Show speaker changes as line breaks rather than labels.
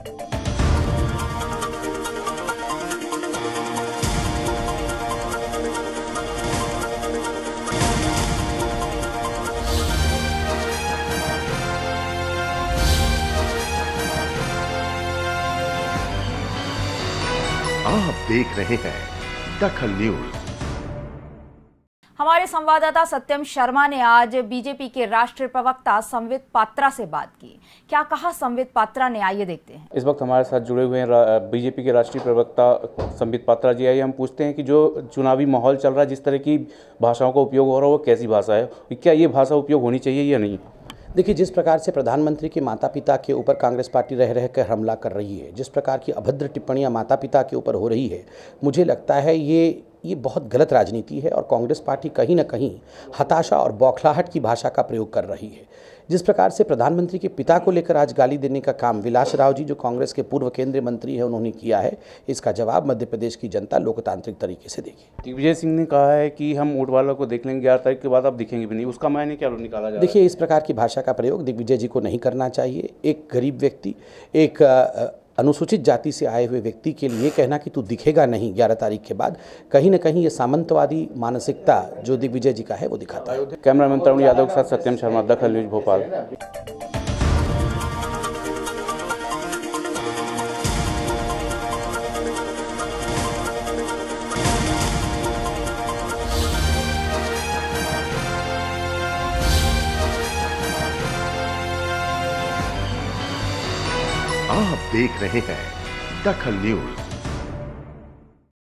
आप देख रहे हैं दखल न्यूज।
हमारे संवाददाता सत्यम शर्मा ने आज बीजेपी के राष्ट्रीय प्रवक्ता संबित पात्रा से बात की। क्या कहा संबित पात्रा ने, आइए देखते हैं।
इस वक्त हमारे साथ जुड़े हुए हैं बीजेपी के राष्ट्रीय प्रवक्ता संबित पात्रा जी। आइए हम पूछते हैं कि जो चुनावी माहौल चल रहा है, जिस तरह की भाषाओं का उपयोग हो रहा है, वो कैसी भाषा है, क्या ये भाषा उपयोग होनी चाहिए या नहीं?
देखिए, जिस प्रकार से प्रधानमंत्री के माता पिता के ऊपर कांग्रेस पार्टी रह रह कर हमला कर रही है, जिस प्रकार की अभद्र टिप्पणियां माता पिता के ऊपर हो रही है, मुझे लगता है ये बहुत गलत राजनीति है और कांग्रेस पार्टी कहीं ना कहीं हताशा और बौखलाहट की भाषा का प्रयोग कर रही है। जिस प्रकार से प्रधानमंत्री के पिता को लेकर आज गाली देने का काम विलास राव जी, जो कांग्रेस के पूर्व केंद्रीय मंत्री हैं, उन्होंने किया है, इसका जवाब मध्य प्रदेश की जनता लोकतांत्रिक तरीके से देगी।
दिग्विजय सिंह ने कहा है कि हम वोट वालों को देख लेंगे, 11 तारीख के बाद आप दिखेंगे भी नहीं, उसका मायने क्या निकाला जा रहा है?
देखिए, इस प्रकार की भाषा का प्रयोग दिग्विजय जी को नहीं करना चाहिए। एक गरीब व्यक्ति, एक अनुसूचित जाति से आए हुए व्यक्ति के लिए कहना कि तू दिखेगा नहीं 11 तारीख के बाद, कहीं ना कहीं ये सामंतवादी मानसिकता जो दिग्विजय जी का है वो दिखाता है।
कैमरामैन तरुण यादव के साथ सत्यम शर्मा, दखल न्यूज, भोपाल।
आप देख रहे हैं दखल न्यूज।